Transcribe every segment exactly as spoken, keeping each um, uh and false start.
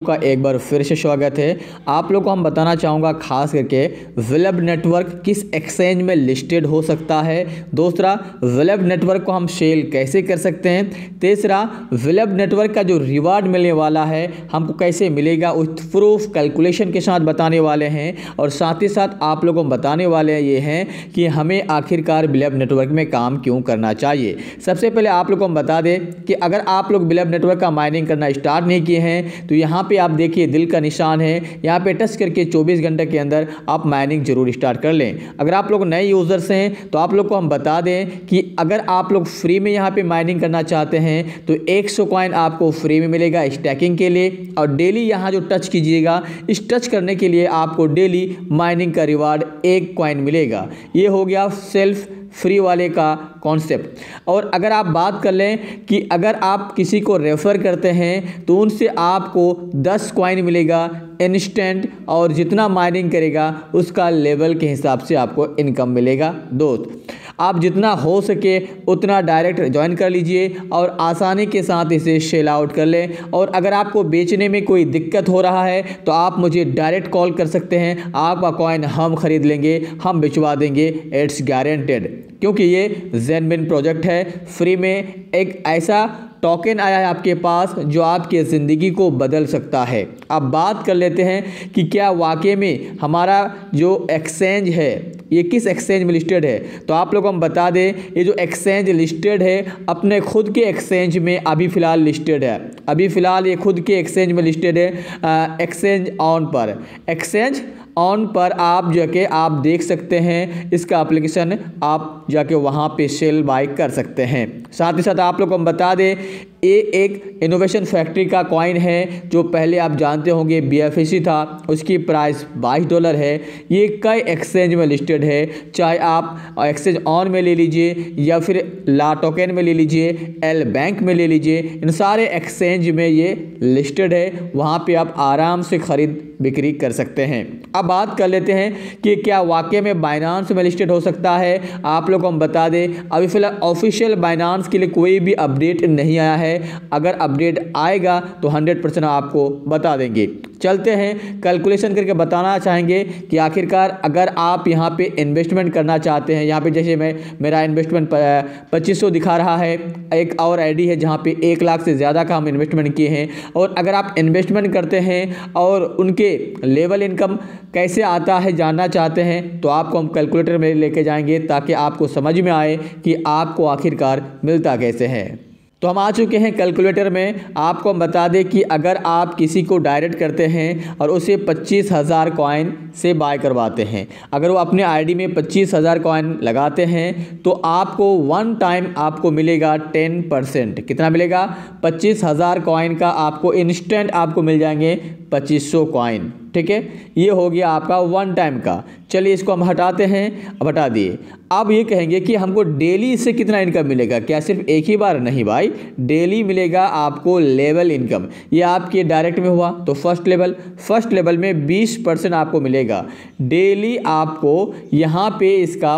का एक बार फिर से स्वागत है। आप लोग को हम बताना चाहूँगा खास करके वेब नेटवर्क किस एक्सचेंज में लिस्टेड हो सकता है। दूसरा, वेब नेटवर्क को हम सेल कैसे कर सकते हैं। तीसरा, वेब नेटवर्क का जो रिवार्ड मिलने वाला है हमको कैसे मिलेगा, उस प्रूफ कैलकुलेशन के साथ बताने वाले हैं। और साथ ही साथ आप लोगों को बताने वाले ये हैं कि हमें आखिरकार वेब नेटवर्क में काम क्यों करना चाहिए। सबसे पहले आप लोग को हम बता दें कि अगर आप लोग वेब नेटवर्क का माइनिंग करना स्टार्ट नहीं किए हैं तो यहाँ पे आप देखिए दिल का निशान है, यहाँ पे टच करके चौबीस घंटे के अंदर आप माइनिंग जरूर स्टार्ट कर लें। अगर आप लोग नए यूजर्स हैं तो आप लोग को हम बता दें कि अगर आप लोग फ्री में यहाँ पे माइनिंग करना चाहते हैं तो सौ कॉइन आपको फ्री में मिलेगा स्टैकिंग के लिए। और डेली यहाँ जो टच कीजिएगा, इस टच करने के लिए आपको डेली माइनिंग का रिवार्ड एक कॉइन मिलेगा। ये हो गया सेल्फ फ्री वाले का कॉन्सेप्ट। और अगर आप बात कर लें कि अगर आप किसी को रेफ़र करते हैं तो उनसे आपको दस कॉइन मिलेगा इंस्टेंट, और जितना माइनिंग करेगा उसका लेवल के हिसाब से आपको इनकम मिलेगा। दोस्त, आप जितना हो सके उतना डायरेक्ट ज्वाइन कर लीजिए और आसानी के साथ इसे सेल आउट कर लें। और अगर आपको बेचने में कोई दिक्कत हो रहा है तो आप मुझे डायरेक्ट कॉल कर सकते हैं, आपका कॉइन हम खरीद लेंगे, हम भिजवा देंगे, इट्स गारंटेड। क्योंकि ये जेन्युइन प्रोजेक्ट है। फ्री में एक ऐसा टोकन आया है आपके पास जो आपकी ज़िंदगी को बदल सकता है। अब बात कर लेते हैं कि क्या वाकई में हमारा जो एक्सचेंज है ये किस एक्सचेंज में लिस्टेड है। तो आप लोगों को हम बता दें, ये जो एक्सचेंज लिस्टेड है अपने खुद के एक्सचेंज में अभी फ़िलहाल लिस्टेड है। अभी फ़िलहाल ये खुद के एक्सचेंज में लिस्टेड है, एक्सचेंज ऑन पर। एक्सचेंज ऑन पर आप जाके आप देख सकते हैं इसका एप्लीकेशन, आप जाके वहाँ पे सेल बाय कर सकते हैं। साथ ही साथ आप लोग को हम बता दें, ये एक इनोवेशन फैक्ट्री का कॉइन है जो पहले आप जानते होंगे बी एफ ई सी था, उसकी प्राइस बाईस डॉलर है। ये कई एक्सचेंज में लिस्टेड है, चाहे आप एक्सचेंज ऑन में ले लीजिए या फिर ला टोकन में ले लीजिए, एल बैंक में ले लीजिए, इन सारे एक्सचेंज में ये लिस्टेड है। वहाँ पे आप आराम से खरीद बिक्री कर सकते हैं। अब बात कर लेते हैं कि क्या वाकई में बाइनांस में लिस्टेड हो सकता है। आप लोग को हम बता दें, अभी फिलहाल ऑफिशियल बाइनांस के लिए कोई भी अपडेट नहीं आया है। अगर अपडेट आएगा तो हंड्रेड परसेंट आपको बता देंगे। चलते हैं कैलकुलेशन करके बताना चाहेंगे कि आखिरकार अगर आप यहाँ पे इन्वेस्टमेंट करना चाहते हैं, यहाँ पे जैसे मैं मेरा इन्वेस्टमेंट पच्चीस सौ दिखा रहा है, एक और आईडी है जहाँ पे एक लाख से ज़्यादा का हम इन्वेस्टमेंट किए हैं। और अगर आप इन्वेस्टमेंट करते हैं और उनके लेवल इनकम कैसे आता है जानना चाहते हैं तो आपको हम कैलकुलेटर में लेके जाएंगे ताकि आपको समझ में आए कि आपको आखिरकार मिलता कैसे है। तो हम आ चुके हैं कैलकुलेटर में। आपको हम बता दें कि अगर आप किसी को डायरेक्ट करते हैं और उसे पच्चीस हज़ार कॉइन से बाय करवाते हैं, अगर वो अपने आईडी में पच्चीस हज़ार कॉइन लगाते हैं तो आपको वन टाइम आपको मिलेगा टेन परसेंट। कितना मिलेगा? पच्चीस हज़ार कॉइन का आपको इंस्टेंट आपको मिल जाएंगे पच्चीस सौ कॉइन। ठीक है, ये हो गया आपका वन टाइम का। चलिए इसको हम हटाते हैं, अब हटा दिए। अब ये कहेंगे कि हमको डेली इससे कितना इनकम मिलेगा। क्या सिर्फ एक ही बार? नहीं भाई, डेली मिलेगा आपको लेवल इनकम। ये आपके डायरेक्ट में हुआ तो फर्स्ट लेवल, फर्स्ट लेवल में बीस परसेंट आपको मिलेगा डेली। आपको यहाँ पे इसका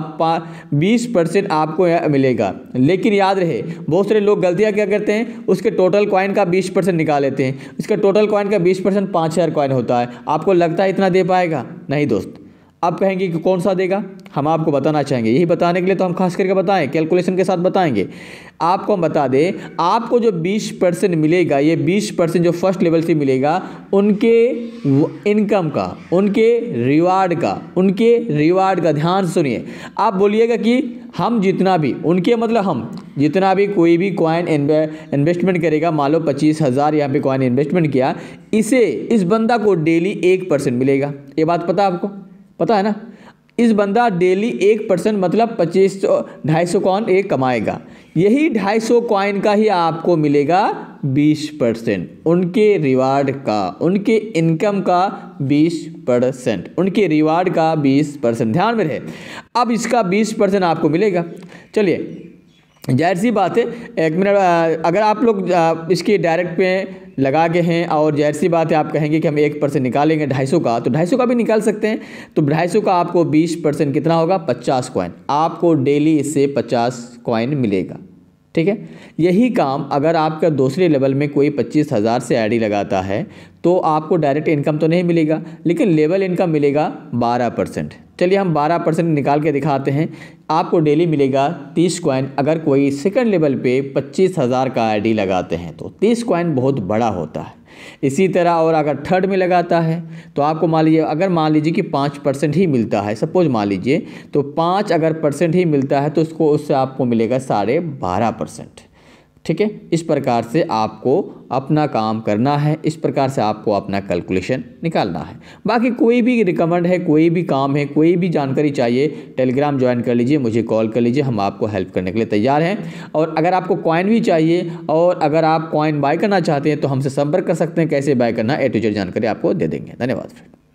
बीस परसेंट आपको मिलेगा। लेकिन याद रहे, बहुत सारे लोग गलतियाँ क्या करते हैं, उसके टोटल कॉइन का बीस परसेंट निकाल लेते हैं। इसका टोटल कॉइन का बीस परसेंट पाँच हज़ार कॉइन होता है। आपको लगता है इतना दे पाएगा? नहीं दोस्त। आप कहेंगे कि कौन सा देगा, हम आपको बताना चाहेंगे। यही बताने के लिए तो हम खास करके बताएं, कैलकुलेशन के साथ बताएंगे। आपको हम बता दें, आपको जो बीस परसेंट मिलेगा, ये बीस परसेंट जो फर्स्ट लेवल से मिलेगा उनके इनकम का, उनके रिवार्ड का, उनके रिवार्ड का। ध्यान सुनिए, आप बोलिएगा कि हम जितना भी, उनके मतलब हम जितना भी कोई भी कॉइन इन्वेस्टमेंट करेगा, मान लो पच्चीस हज़ार यहाँ पे कॉइन इन्वेस्टमेंट किया, इसे इस बंदा को डेली एक परसेंट मिलेगा। ये बात पता आपको? पता है ना? इस बंदा डेली एक परसेंट मतलब पच्चीस सौ ढाई सौ कॉइन एक कमाएगा। यही ढाई सौ कॉइन का ही आपको मिलेगा बीस परसेंट उनके रिवार्ड का, उनके इनकम का बीस परसेंट, उनके रिवार्ड का बीस परसेंट। ध्यान में रहे, अब इसका बीस परसेंट आपको मिलेगा। चलिए, जाहिर सी बात है, एक मिनट, अगर आप लोग इसके डायरेक्ट पे लगा के हैं और जाहिर सी बात है आप कहेंगे कि हम एक परसेंट निकालेंगे ढाई सौ का, तो ढाई सौ का भी निकाल सकते हैं। तो ढाई सौ का आपको बीस परसेंट कितना होगा? पचास कॉइन। आपको डेली इससे पचास कॉइन मिलेगा। ठीक है। यही काम अगर आपका दूसरे लेवल में कोई पच्चीस हज़ार से आईडी लगाता है तो आपको डायरेक्ट इनकम तो नहीं मिलेगा, लेकिन लेवल इनकम मिलेगा बारह परसेंट। चलिए हम बारह परसेंट निकाल के दिखाते हैं। आपको डेली मिलेगा तीस कॉइन अगर कोई सेकंड लेवल पे पच्चीस हज़ार का आईडी लगाते हैं तो तीस कॉइन बहुत बड़ा होता है। इसी तरह और अगर थर्ड में लगाता है तो आपको मान लीजिए अगर मान लीजिए कि पाँच परसेंट ही मिलता है, सपोज मान लीजिए, तो पाँच अगर परसेंट ही मिलता है तो उसको उससे आपको मिलेगा साढ़े बारह परसेंट। ठीक है, इस प्रकार से आपको अपना काम करना है, इस प्रकार से आपको अपना कैलकुलेशन निकालना है। बाकी कोई भी रिकमेंड है, कोई भी काम है, कोई भी जानकारी चाहिए, टेलीग्राम ज्वाइन कर लीजिए, मुझे कॉल कर लीजिए, हम आपको हेल्प करने के लिए तैयार हैं। और अगर आपको कॉइन भी चाहिए और अगर आप कॉइन बाय करना चाहते हैं तो हमसे संपर्क कर सकते हैं। कैसे बाय करना ए टू जेड जानकारी आपको दे देंगे। धन्यवाद।